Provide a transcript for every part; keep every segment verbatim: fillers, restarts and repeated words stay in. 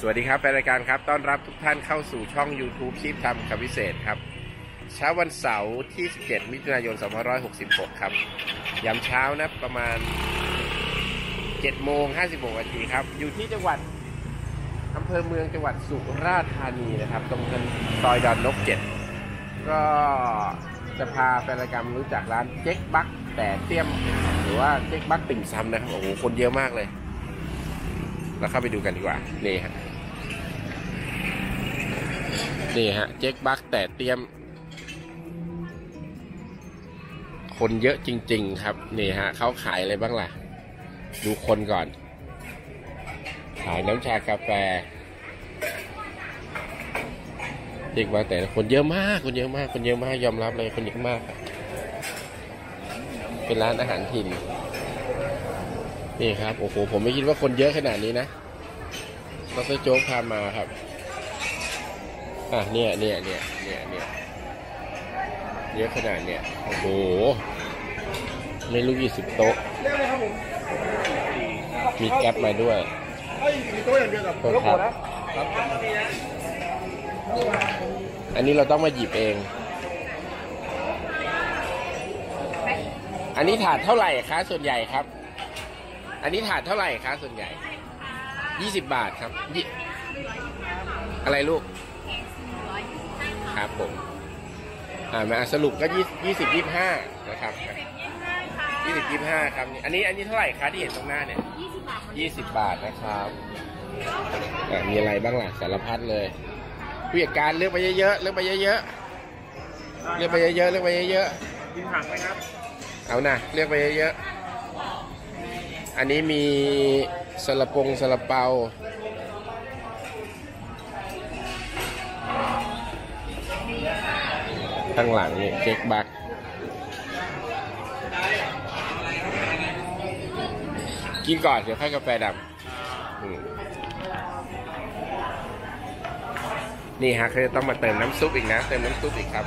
สวัสดีครับแฟนรายการครับต้อนรับทุกท่านเข้าสู่ช่อง YouTube ชีพทำคำพิเศษครับเช้าวันเสาร์ที่สิบเจ็ดมิถุนายนสองพันห้าร้อยหกสิบหกครับยามเช้านะประมาณเจ็ดโมงห้าสิบหกนาทีครับอยู่ที่จังหวัดอำเภอเมืองจังหวัดสุราษฎร์ธานีนะครับตรงซอยดอนนกเจ็ดก็จะพาแฟนรายการรู้จักร้านเจ๊กบักแต่เตี้ยมหรือว่าเจ๊กบักติ่มซำนะครับโอ้โหคนเยอะมากเลยเราเข้าไปดูกันดีกว่านี่ฮะนี่ฮะเจ๊กบักแต่เตี้ยมคนเยอะจริงๆครับนี่ฮะเขาขายอะไรบ้างล่ะดูคนก่อนขายน้ำชากาแฟเจ๊กบักแต่คนเยอะมากคนเยอะมากคนเยอะมากยอมรับเลยคนเยอะมากเป็นร้านอาหารถิ่นนี่ครับโอ้โหผมไม่คิดว่าคนเยอะขนาดนี้นะดร.โจ๊กพามาครับอ่ะเนี่ยเนี่ยเนี่ยเนี่ยเนี่ยเยอะขนาดเนี่ยโอ้โหไม่รู้กี่สิบโต๊ะมีแก๊ปมาด้วยมีโต๊ะอย่างเดียวกับโต๊ะครับอันนี้เราต้องมาหยิบเองอันนี้ถาดเท่าไหร่คะส่วนใหญ่ครับอันนี้ถาดเท่าไหร่คะส่วนใหญ่ยี่สิบบาทครับอะไรลูกครับผมอ่ามาสรุปก็ยี่ยี่สิบยี่ห้านะครับยี่สิบยี่ห้าครับอันนี้อันนี้เท่าไหร่คะที่เห็นตรงหน้าเนี่ยยี่สิบบาทนะครับอ่ามีอะไรบ้างล่ะสารพัดเลยผู้จัดการเลือกไปเยอะๆเลือกไปเยอะๆเลือกไปเยอะๆเลือกไปเยอะๆกินผักไหมครับเอานะเลือกไปเยอะๆอันนี้มีซาลาปงซาลาเปาข้างหลังนี่เจ๊กบักกินก่อนเดี๋ยวค่อยกาแฟดำนี่ฮะเขาจะต้องมาเติมน้ำซุปอีกนะเติมน้ำซุปอีกครับ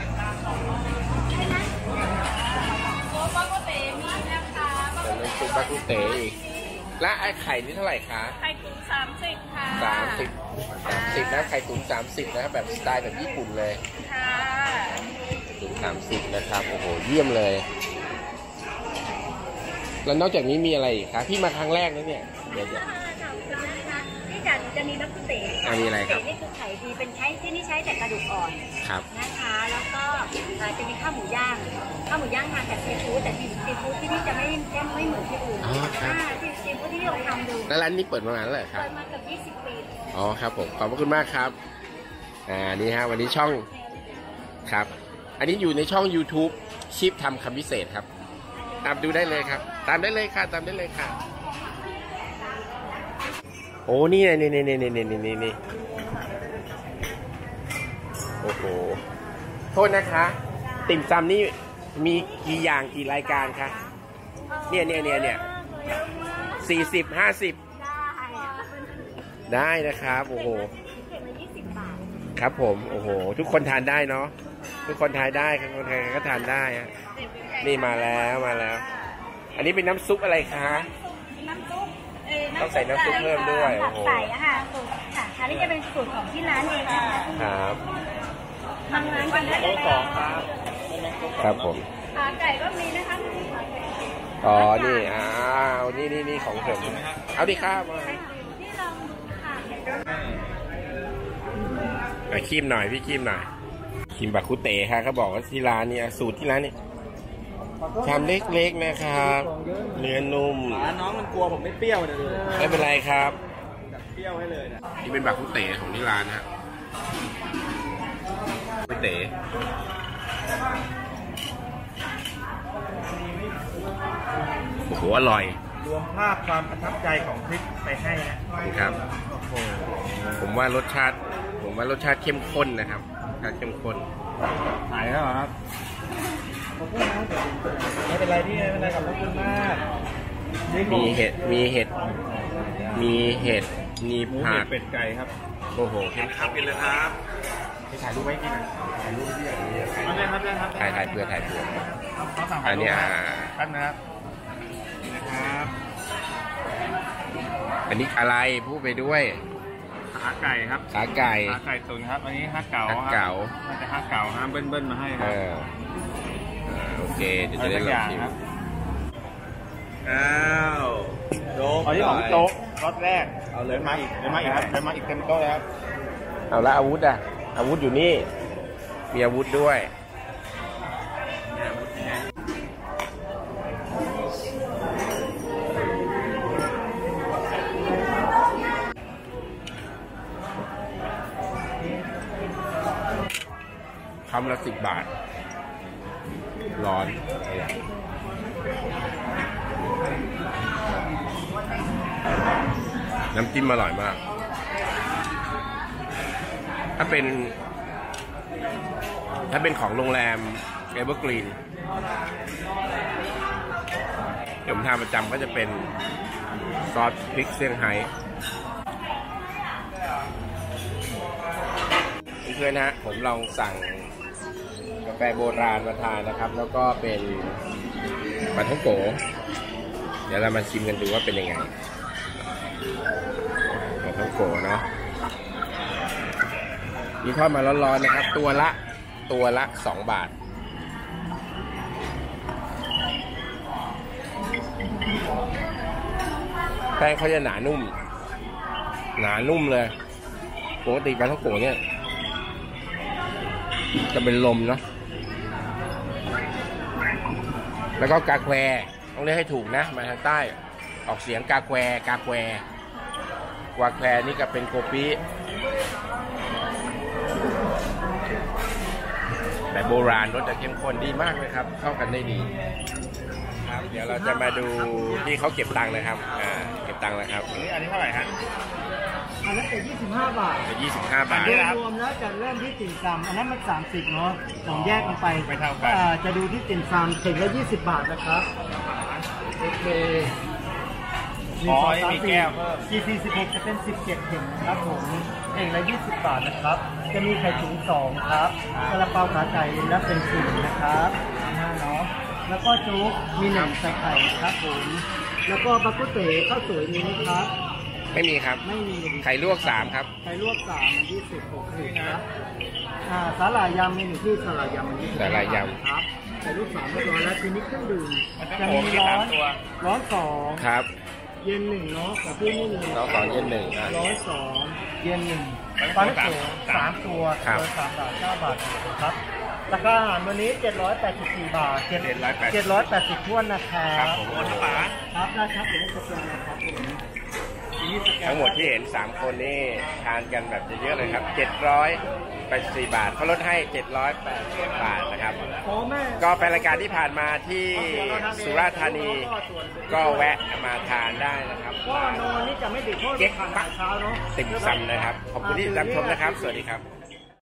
เติมน้ำซุปบักกุเต๋อีกและไอ้ไข่นี่เท่าไหร่คะไข่ตุ๋นสามสิบค่ะสามสิบสามสิบนะไข่ตุ๋นสามสิบนะแบบสไตล์แบบญี่ปุ่นเลยค่ะตุ๋นสามสิบนะครับโอ้โหเยี่ยมเลยแล้วนอกจากนี้มีอะไรอีกคะพี่มาครั้งแรกนะเนี่ยเดี๋ยวจะนี่จะจะมีบักกุเต๋อันนี้อะไรครับนี่คือไข่ดีเป็นใช้ที่นี่ใช้แต่กระดูกอ่อนครับนะคะแล้วก็จะมีข้าวหมูย่างข้าวหมูย่างทานแต่ซีฟู้ดแต่ซีฟู้ดที่นี่จะไม่ไม่เหมือนที่อื่นอ๋อครับซีฟู้ดที่นี่เราทำดูแล้วร้านนี้เปิดมานานแล้วครับเปิดมาเกือบยี่สิบปีอ๋อครับผมขอบคุณมากครับอ่านี่ฮะวันนี้ช่องครับอันนี้อยู่ในช่อง YouTube ชีพทำคำพิเศษครับตามดูได้เลยครับตามได้เลยค่ะตามได้เลยค่ะโอ้นี่นี่นี่นี่นี่นี่นี่นี่โอ้โหโทษนะคะติ่มซำนี่มีกี่อย่างกี่รายการคะเนี่ยเนี่ยเนี่ยเนี่ยสี่สิบห้าสิบได้นะครับโอ้โหครับผมโอ้โหทุกคนทานได้เนาะทุกคนทานได้คนไทยก็ทานได้ฮะนี่มาแล้วมาแล้วอันนี้เป็นน้ำซุปอะไรคะน้ำซุปต้องใส่น้ำซุปเพิ่มด้วยโอ้โหใส่ค่ะสูตรค่ะอันนี้จะเป็นสูตรของที่ร้านเองนะคะครับทางร้านกันได้เลยครับครับผมขาไก่ก็มีนะคะอ๋อนี่อ้าวนี่นี่นี่ของผมเอาดิครับมาที่ลองดูค่ะคีมหน่อยพี่คีมหน่อยคีมบักคุเต๋ค่ะเขาบอกว่าที่ร้านนี่สูตรที่ร้านนี่ชามเล็กๆนะครับเนื้อนุ่มน้องมันกลัวผมไม่เปรี้ยวเลยไม่เป็นไรครับเปรี้ยวให้เลยนะนี่เป็นบักคุเต๋ของที่ร้านนะคุเต๋โอ้โหอร่อยรวมภาพความประทับใจของพริกไปให้นะครับผมว่ารสชาติผมว่ารสชาติเข้มข้นนะครับรสชาติเข้มข้นหายแล้วครับไม่เป็นไรพี่ไม่เป็นไรขอบคุณมากมีเห็ดมีเห็ดมีเห็ดมีผักเป็ดไก่ครับโอ้โหเข้มข้นกินเลยครับที่ถ่ายรูปไว้ที่ไหนถ่ายรูปที่อย่างนี้ถ่ายถ่ายเพื่อถ่ายเพื่ออันนี้อ่าท่านนะครับนะครับอันนี้อะไรพูดไปด้วยขาไก่ครับขาไก่ขาไก่ตุ๋นครับอันนี้ฮักเก๋าฮักเก๋าน่าจะฮักเก๋าฮะเบิ้ลเบิ้ลมาให้คเอรับออ่าโอเคเดี๋ยวอะจะไรได้สักลอองย่างชิมครับอ้าวโจ๊กอันนี้ของโจ๊กรสแรกเอาเลยมาอีกเลยมาอีกครับเลยมาอีกเต็มโต๊ะเลยครับเอาละอาวุธอ่ะอาวุธอยู่นี่มีอาวุธด้วยคำละสิบบาท ร้อน น้ำจิ้มอร่อยมาก ถ้าเป็น ถ้าเป็นของโรงแรมเอเวอร์กรีนที่ผมทานประจำก็จะเป็นซอสพริกเซี่ยงไฮ้เพื่อนๆนะฮะผมลองสั่งกาแฟโบราณมาทานนะครับ แล้วก็เป็นปลาท่องโกเดี๋ยวเรามาชิมกันดูว่าเป็นยังไงปลาท่องโกเนาะมีทอดมาร้อนๆนะครับ ตัวละตัวละสองบาทแป้งเขาจะหนานุ่มหนานุ่มเลยปกติปลาท่องโกเนี่ยจะเป็นลมเนาะแล้วก็กาแควต้องเรียกให้ถูกนะมาทางใต้ออกเสียงกาแควกาแควกาแควนี่ก็เป็นโกปิแต่โบราณรสจะเข้มข้นดีมากเลยครับเข้ากันได้ดีครับเดี๋ยวเราจะมาดูที่เขาเก็บตังค์นะครับอ่าเก็บตังค์แล้วครับอันนี้อันนี้เท่าไหร่ฮะอันนั้นเป็นยี่สิบห้าบาทยี่สิบห้าบาทโดยรวมแล้วจะเริ่มที่ติ่มซำอันนั้นมันสามสิบเนาะลองแยกกันไปไม่เท่ากันอ่าจะดูที่ติ่มซำเข่งละยี่สิบบาทนะครับโอเคอ๋อนี่มีแก้วเพิ่มจี ซี สิบหกจะเป็นสิบเจ็ดเข่งนะครับผมเข่งละยี่สิบบาทนะครับ จะมีไข่ถุงสองครับซาลาเปาขาไก่รับเป็นสี่นะครับห้าเนาะแล้วก็จุ๊กมีหนึ่งใส่ไข่ครับผมแล้วก็บักกุเต๋ข้าวสวยมีไหมครับไม่มีครับไม่มีไข่ลวกสามครับไข่ลวกสามมันยี่สิบหกสิบครับอ่าสาหร่ายยำมีหนึ่งที่สาหร่ายยำมันยี่สิบสาหร่ายยำครับไข่ลวกสามเรียบร้อยแล้วทีนี้เครื่องดื่มมันจะจะโขมีมที่ร้อสามนตัวร้อนสองครับเย็นหนึ่งเนาะแต่พี่ไม่มีน้องสองเย็นหนึ่งอ่ะร้อยสองเย็นหนึ่งปปลาลาท่ท่ออง งโกโกสามตัวครับตัวสามบาทเก้าบาทครับราคาอาหารวันนี้เจ็ดร้อยแปดสิบสี่บาทเจ็ดเจ็ดร้อยแปดสิบเจ็ดร้อยแปดสิบท้วนนะครับครับผมโอนป๋าครับได้ครับเดี๋ยวให้สแกนนะครับผมทีนี้สแกนทั้งหมดที่เห็นสามคนนี่ทานกันแบบเยอะๆเลยครับเจ็ดร้อยแปดสิบสี่บาทเขาลดให้เจ็ดร้อยแปดสิบบาทนะครับโอ้แม่ก็เป็นรายการที่ผ่านมาที่สุราษฎร์ธานี ก็แวะมาทานได้นะครับก็นอนนี่จะไม่ติดโทษเก๊กผ่านปักเช้าเนาะติ่มซำนะครับ ขอบคุณที่ติดตามชมนะครับ สวัสดีครับ